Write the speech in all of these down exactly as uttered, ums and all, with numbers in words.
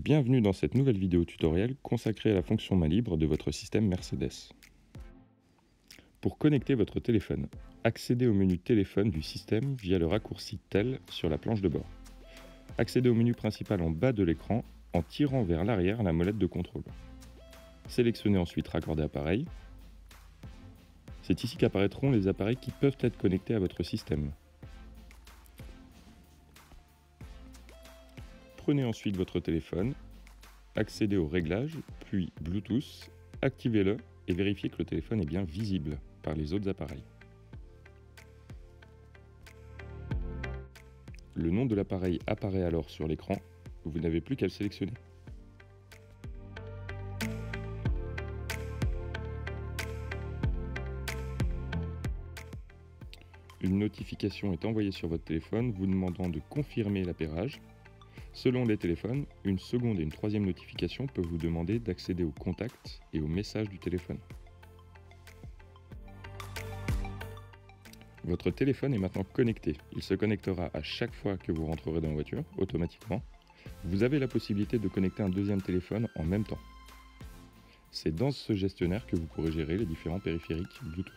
Bienvenue dans cette nouvelle vidéo tutoriel consacrée à la fonction main libre de votre système Mercedes. Pour connecter votre téléphone, accédez au menu téléphone du système via le raccourci Tel sur la planche de bord. Accédez au menu principal en bas de l'écran en tirant vers l'arrière la molette de contrôle. Sélectionnez ensuite Raccorder appareil. C'est ici qu'apparaîtront les appareils qui peuvent être connectés à votre système. Prenez ensuite votre téléphone, accédez aux réglages, puis Bluetooth, activez-le et vérifiez que le téléphone est bien visible par les autres appareils. Le nom de l'appareil apparaît alors sur l'écran, vous n'avez plus qu'à le sélectionner. Une notification est envoyée sur votre téléphone vous demandant de confirmer l'appairage. Selon les téléphones, une seconde et une troisième notification peuvent vous demander d'accéder aux contacts et aux messages du téléphone. Votre téléphone est maintenant connecté. Il se connectera à chaque fois que vous rentrerez dans la voiture, automatiquement. Vous avez la possibilité de connecter un deuxième téléphone en même temps. C'est dans ce gestionnaire que vous pourrez gérer les différents périphériques Bluetooth.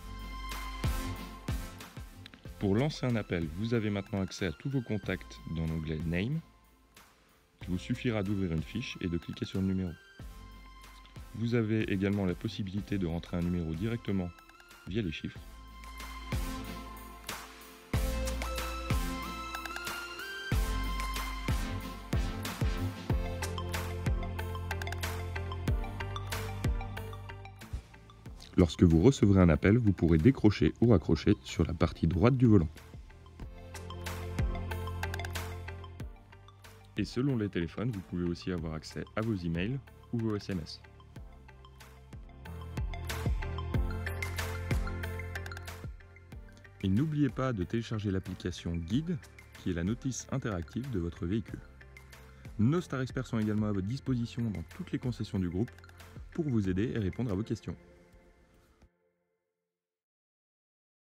Pour lancer un appel, vous avez maintenant accès à tous vos contacts dans l'onglet Name. Il vous suffira d'ouvrir une fiche et de cliquer sur le numéro. Vous avez également la possibilité de rentrer un numéro directement via les chiffres. Lorsque vous recevrez un appel, vous pourrez décrocher ou raccrocher sur la partie droite du volant. Et selon les téléphones, vous pouvez aussi avoir accès à vos emails ou vos S M S. Et n'oubliez pas de télécharger l'application Guide, qui est la notice interactive de votre véhicule. Nos Star Experts sont également à votre disposition dans toutes les concessions du groupe pour vous aider et répondre à vos questions.